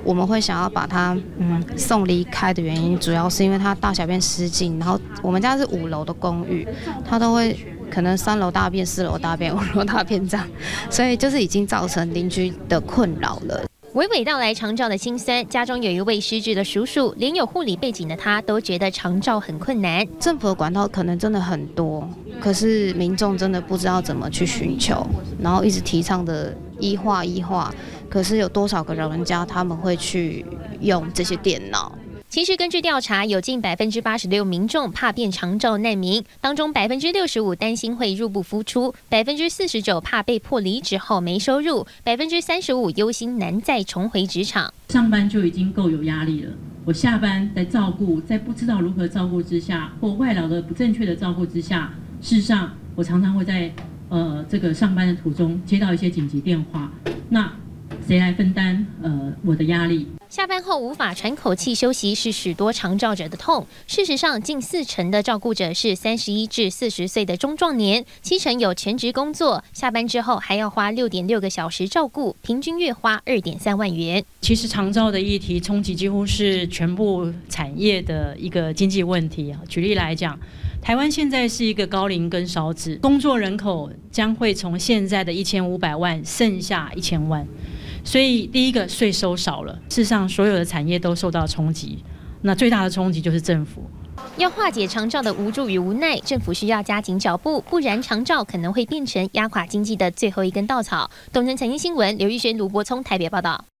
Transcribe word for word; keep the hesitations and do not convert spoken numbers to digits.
我们会想要把它嗯送离开的原因，主要是因为它大小便失禁，然后我们家是五楼的公寓，它都会可能三楼大便、四楼大便、五楼大便这样，所以就是已经造成邻居的困扰了。 娓娓道来长照的辛酸，家中有一位失智的叔叔，连有护理背景的他都觉得长照很困难。 政府的管道可能真的很多，可是民众真的不知道怎么去寻求，然后一直提倡的医化医化，可是有多少个老人家他们会去用这些电脑？ 其实根据调查，有近百分之八十六民众怕变长照难民，当中百分之六十五担心会入不敷出，百分之四十九怕被迫离职后没收入，百分之三十五忧心难再重回职场。 上班就已经够有压力了，我下班在照顾，在不知道如何照顾之下，或外劳的不正确的照顾之下，事实上我常常会在呃这个上班的途中接到一些紧急电话，那谁来分担呃我的压力？ 下班后无法喘口气休息是许多长照者的痛。事实上，近四成的照顾者是三十一至四十岁的中壮年，七成有全职工作，下班之后还要花六点六个小时照顾，平均月花二点三万元。 其实长照的议题冲击几乎是全部产业的一个经济问题啊。举例来讲，台湾现在是一个高龄跟少子，工作人口将会从现在的一千五百万剩下一千万。所以第一个税收少了，事实上所有的产业都受到冲击，那最大的冲击就是政府。 要化解长照的无助与无奈，政府需要加紧脚步，不然长照可能会变成压垮经济的最后一根稻草。东森财经新闻，刘玉轩、卢柏聪台北报道。